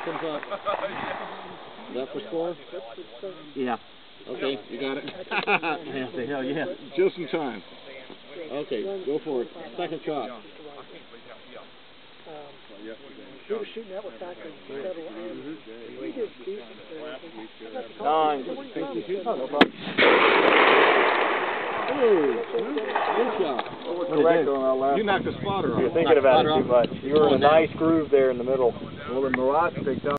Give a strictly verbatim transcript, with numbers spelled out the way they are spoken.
comes up. Is that for score? Yeah. Okay, you got it. Yeah, the hell yeah. Just in time. Okay, go for it. Second shot. We were shooting that with factory several hours. We did decent. Nine. Good shot. You knocked the spotter off. You're thinking about it too much. You were in a nice groove there in the middle. Well, the Mirage picked up.